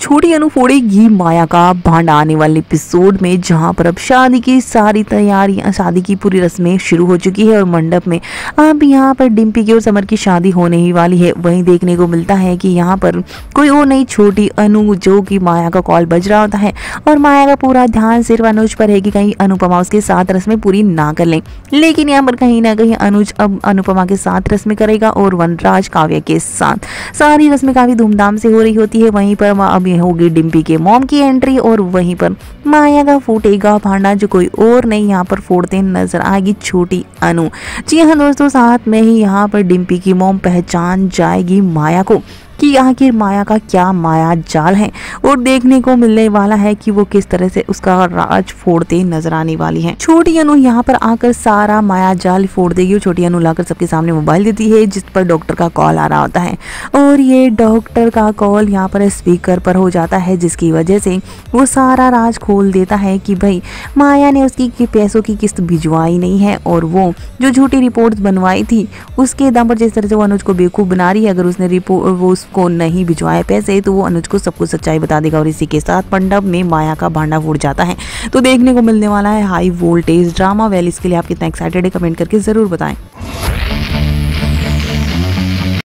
छोटी अनु फोड़ेगी माया का भांडा आने वाले एपिसोड में, जहां पर अब शादी की सारी तैयारियां, शादी की पूरी रस्में शुरू हो चुकी है और मंडप में अब यहां पर डिम्पी की और समर की शादी होने ही वाली है। वहीं देखने को मिलता है कि यहां पर कोई और नहीं, छोटी अनु, जो कि माया का कॉल बज रहा होता है और माया का पूरा ध्यान सिर्फ अनुज पर है कि कहीं अनुपमा उसके साथ रस्में पूरी ना कर लें। लेकिन यहाँ पर कहीं ना कहीं अनुज अब अनुपमा के साथ रस्में करेगा और वनराज काव्या के साथ। सारी रस्में काफी धूमधाम से हो रही होती है। वहीं पर अब होगी डिम्पी के मॉम की एंट्री और वहीं पर माया का फूटेगा भांडा, जो कोई और नहीं यहाँ पर फोड़ते नजर आएगी छोटी अनु। जी हाँ दोस्तों, साथ में ही यहाँ पर डिम्पी की मॉम पहचान जाएगी माया को कि आखिर माया का क्या माया जाल है और देखने को मिलने वाला है कि वो किस तरह से उसका राज फोड़ते नजर आने वाली है। छोटी अनु यहाँ पर आकर सारा माया जाल फोड़ देगी। छोटी अनु लाकर सबके सामने मोबाइल देती है, जिस पर डॉक्टर का कॉल आ रहा होता है और ये डॉक्टर का कॉल यहाँ पर स्पीकर पर हो जाता है, जिसकी वजह से वो सारा राज खोल देता है कि भाई माया ने उसकी पैसों की किस्त भिजवाई नहीं है और वो जो झूठी रिपोर्ट बनवाई थी उसके दम पर जिस तरह से वो अनुज को बेवकूफ बना रही है, अगर उसने रिपोर्ट वो को नहीं भिजवाए पैसे तो वो अनुज को सब कुछ सच्चाई बता देगा और इसी के साथ मंडप में माया का भांडा फूट जाता है। तो देखने को मिलने वाला है हाई वोल्टेज ड्रामा। वेल, इसके लिए आप कितना एक्साइटेड है कमेंट करके जरूर बताएं।